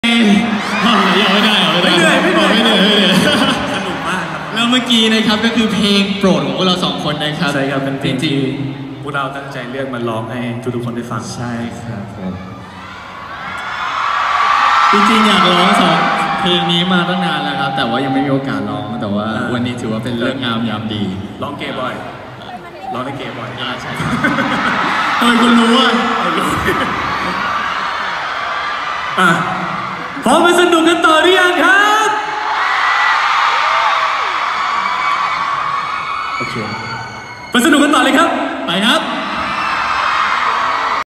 อย่าไม่ได้ไม่เหนื่อยสนุกมากครับแล้วเมื่อกี้นะครับก็คือเพลงโปรดของพวกเราสองคนนะครับใช่ครับเป็นเพลงที่พวกเราตั้งใจเลือกมาร้องให้ทุกๆคนได้ฟังใช่ครับผมจริงๆอยากร้องสองเพลงนี้มาตั้งนานแล้วครับแต่ว่ายังไม่มีโอกาสร้องแต่ว่าวันนี้ถือว่าเป็นเรื่องงามยามดีร้องเกย์บอยร้องในเกย์บอยใช่ทำไมคุณรู้อ่ะพร้อมไปสนุกกันต่อหรือยัง